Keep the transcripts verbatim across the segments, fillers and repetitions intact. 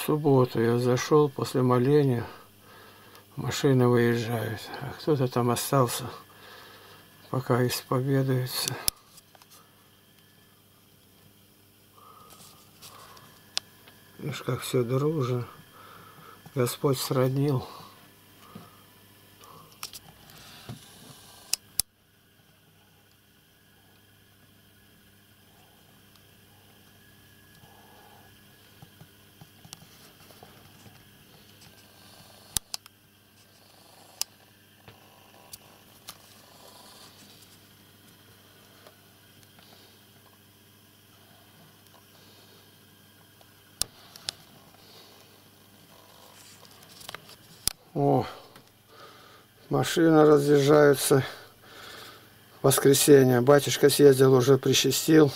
субботу я зашел после моления, машины выезжают, а кто-то там остался, пока исповедуется. Видишь, как все дружно. Господь сроднил. О, машина разъезжается. Воскресенье. Батюшка съездил, уже причастил.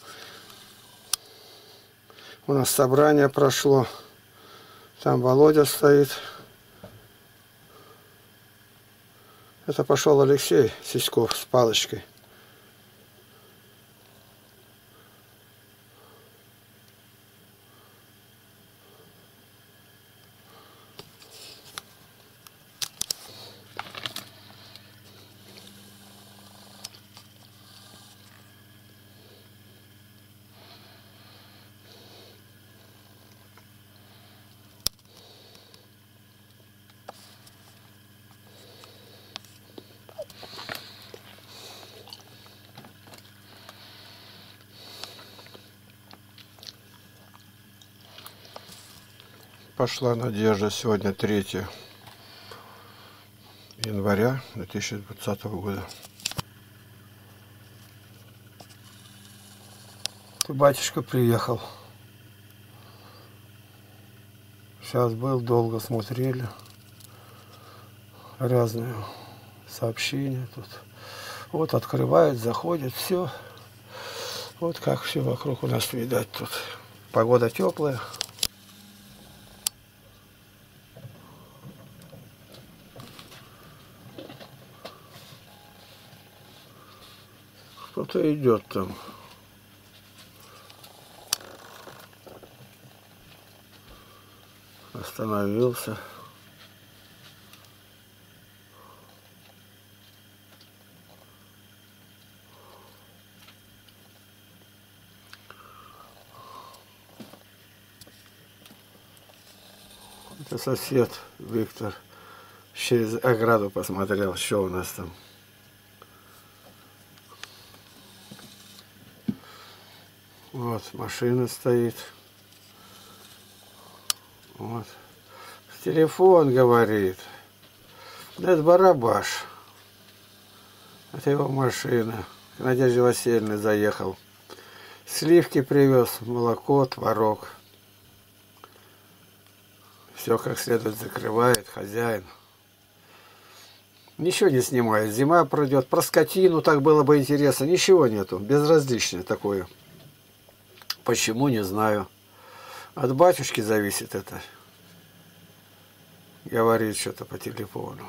У нас собрание прошло. Там Володя стоит. Это пошел Алексей Сиськов с палочкой. Пошла надежда. Сегодня третье января две тысячи двадцатого года. Батюшка приехал. Сейчас был, долго смотрели. Разные сообщения тут. Вот открывает, заходит, все. Вот как все вокруг у нас видать тут. Погода теплая. Кто-то идет там. Остановился. Это сосед Виктор. Через ограду посмотрел, что у нас там. Вот машина стоит. Вот. Телефон говорит. Это Барабаш. Это его машина. К Надежде Васильевне заехал. Сливки привез, молоко, творог. Все как следует закрывает хозяин. Ничего не снимает. Зима пройдет. Про скотину так было бы интересно. Ничего нету. Безразличное такое. Почему, не знаю. От батюшки зависит это. Говорит что-то по телефону.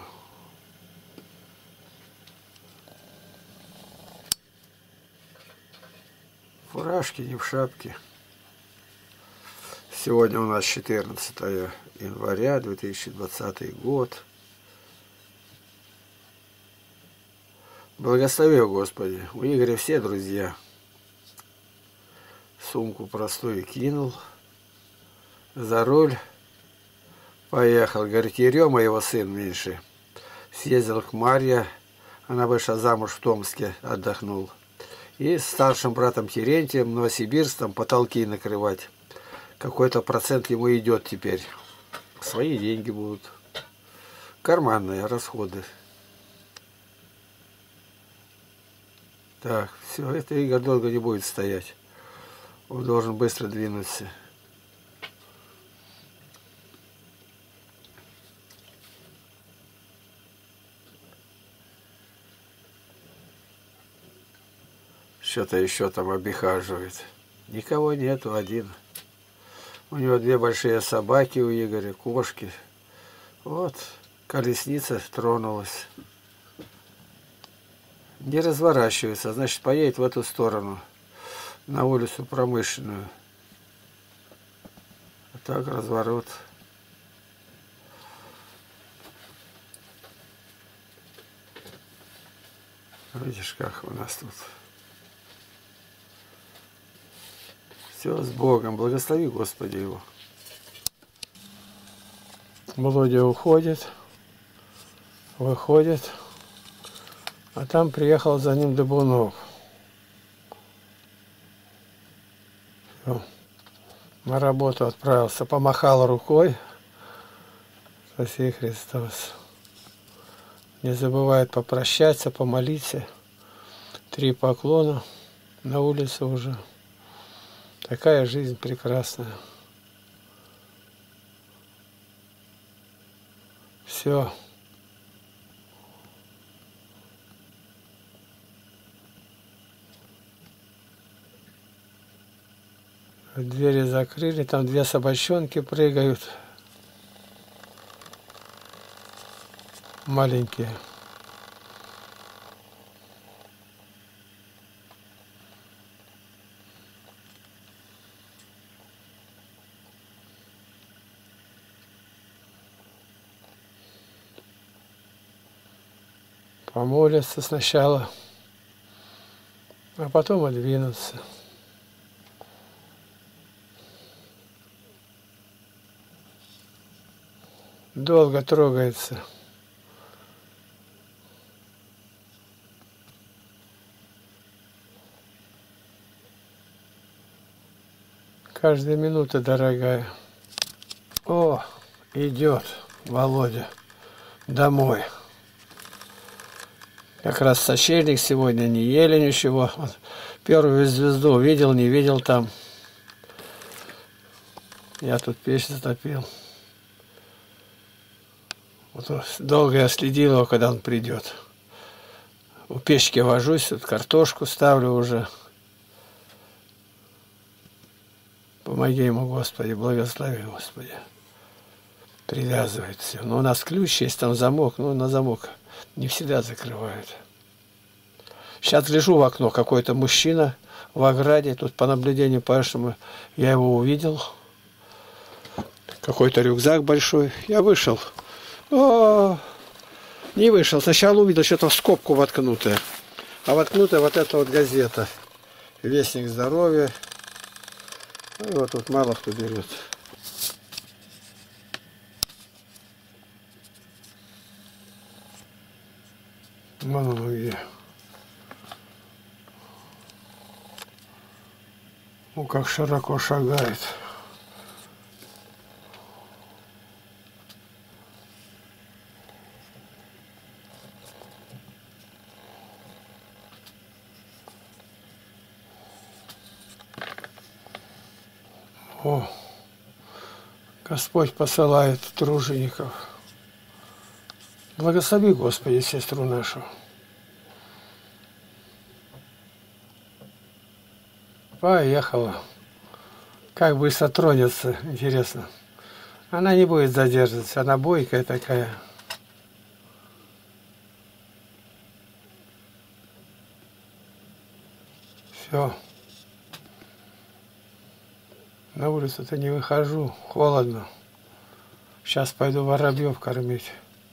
Фуражки не в шапке. Сегодня у нас четырнадцатое января две тысячи двадцатый год. Благослови, Господи. У Игоря все друзья. Сумку простую кинул. За руль. Поехал. Говорит, Ерема, его сын меньше. Съездил к Марье. Она вышла замуж в Томске. Отдохнул. И с старшим братом Терентием в Новосибирск там потолки накрывать. Какой-то процент ему идет теперь. Свои деньги будут. Карманные расходы. Так, все, это Игорь долго не будет стоять. Он должен быстро двинуться. Что-то еще там обихаживает. Никого нету, один. У него две большие собаки у Игоря, кошки. Вот, колесница тронулась. Не разворачивается, значит, поедет в эту сторону. На улицу Промышленную. так разворот. Видишь, как у нас тут. Все с Богом. Благослови, Господи, его. Володя уходит, выходит, а там приехал за ним Дыбунов. Все. На работу отправился, помахал рукой. Спаси Христос. Не забывает попрощаться, помолиться. Три поклона на улице уже. Такая жизнь прекрасная. Все. Двери закрыли, там две собачонки прыгают. Маленькие. Помолятся сначала, а потом отдвинутся. Долго трогается. Каждая минута дорогая. О, идет Володя домой. Как раз сочельник сегодня, не ели ничего. Первую звезду видел, не видел там. Я тут печь затопил. Вот долго я следил его, когда он придет. У печки вожусь, тут картошку ставлю уже. Помоги ему, Господи, благослови, Господи. Привязывает все. Но у нас ключ есть, там замок, но на замок не всегда закрывают. Сейчас гляжу в окно, какой-то мужчина в ограде, тут по наблюдению по-нашему я его увидел. Какой-то рюкзак большой. Я вышел. О, не вышел. Сначала увидел что-то в скобку воткнутое. А воткнутая вот эта вот газета. Вестник здоровья. Ну, и вот тут мало кто берет. Мало где. Ну, как широко шагает. О, Господь посылает тружеников. Благослови, Господи, сестру нашу. Поехала. Как быстро тронется, интересно. Она не будет задерживаться, она бойкая такая. Все. На улицу-то не выхожу, холодно. Сейчас пойду воробьев кормить.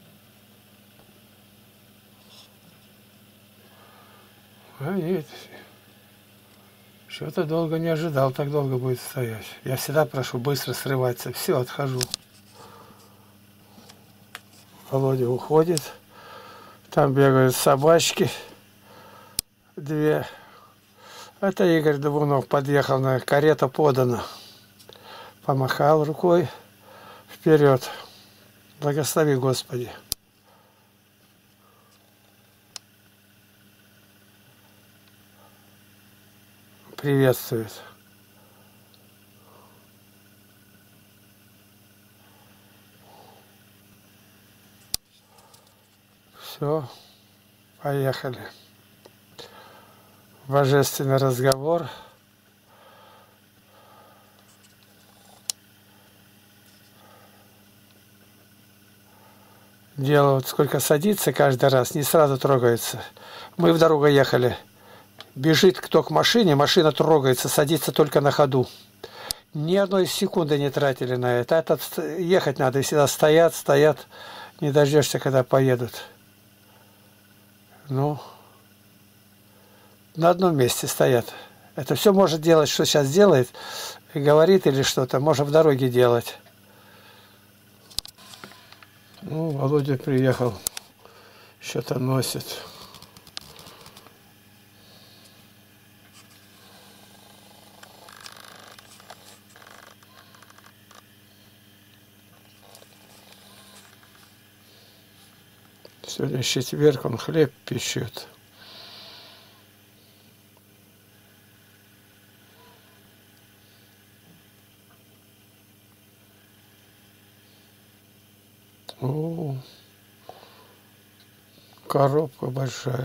А нет, что-то долго не ожидал, так долго будет стоять. Я всегда прошу быстро срываться. Все, отхожу. Володя уходит. Там бегают собачки. Две. Это Игорь Дыбунов подъехал, на карета подана. Помахал рукой вперед. Благослови, Господи. Приветствует. Все, поехали. Божественный разговор. Дело вот сколько садится каждый раз, не сразу трогается. Мы в дорогу ехали. Бежит кто к машине, машина трогается, садится только на ходу. Ни одной секунды не тратили на это. Этот ехать надо, и всегда стоят, стоят, не дождешься, когда поедут. Ну, на одном месте стоят. Это все может делать, что сейчас делает, и говорит или что-то, может в дороге делать. Ну, Володя приехал, что-то носит. Сегодня четверг, он хлеб печет. О, коробка большая.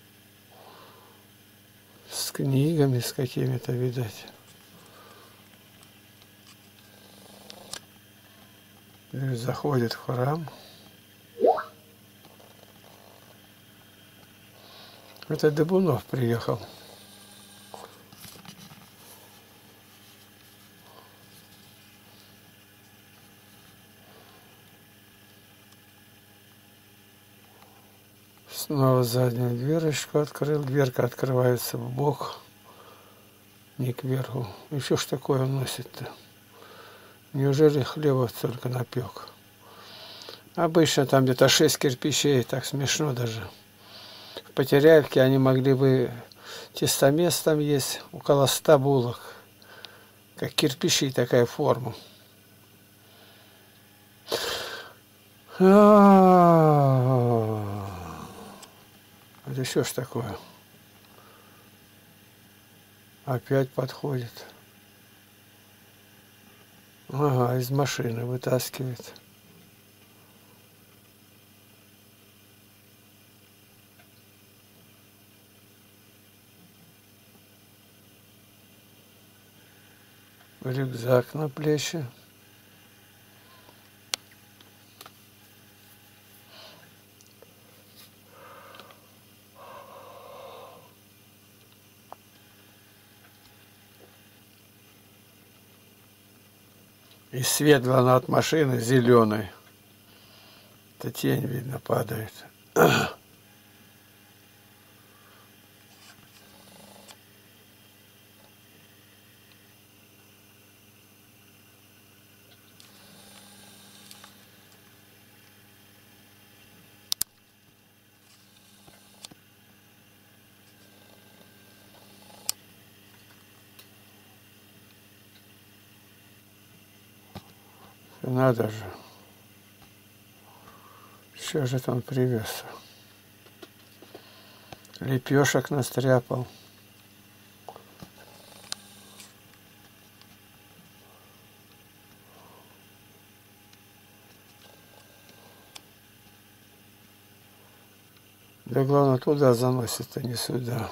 С книгами, с какими-то, видать. И заходит в храм. Это Дыбунов приехал. Снова заднюю дверочку открыл. Дверка открывается в бок, не кверху. И что ж такое он носит-то? Неужели хлеба только напек? Обычно там где-то шесть кирпичей, так смешно даже. В Потеряевке они могли бы... Тестомес там есть, около ста булок. Как кирпичи, такая форма. Это что ж такое? Опять подходит. Ага, из машины вытаскивает. Рюкзак на плечи. И свет главное от машины зеленый. Это тень, видно, падает. Надо же. Что же это он привез? Лепешек настряпал. Да главное туда заносит, а не сюда.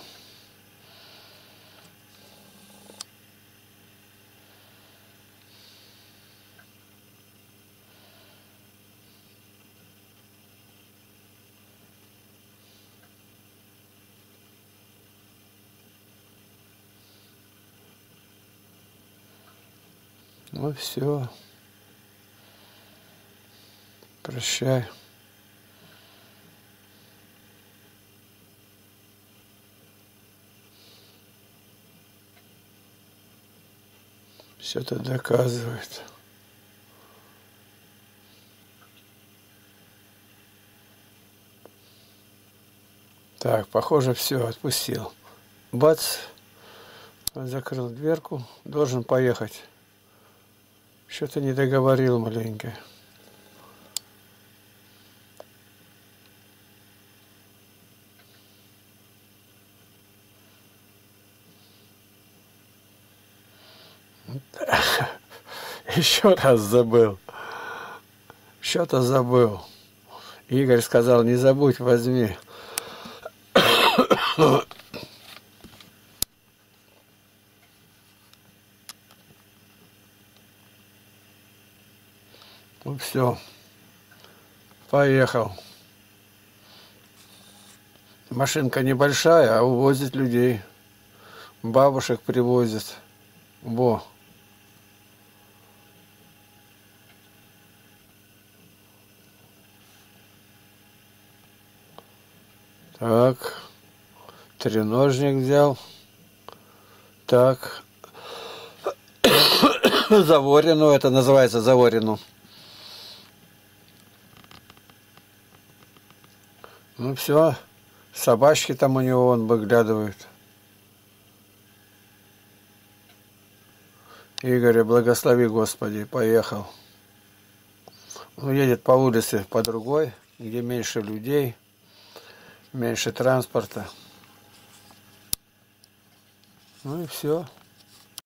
Ну все. Прощай. Что-то доказывает. Так, похоже, все, отпустил. Бац, закрыл дверку, должен поехать. Что-то не договорил маленько. Еще раз забыл. Что-то забыл. Игорь сказал, не забудь, возьми. Ну все, поехал. Машинка небольшая, а увозит людей. Бабушек привозит. Во. Так, треножник взял. Так, заворину, это называется заворину. Ну все, собачки там у него вон выглядывают. Игоря, благослови Господи, поехал. Он едет по улице по другой, где меньше людей, меньше транспорта. Ну и все.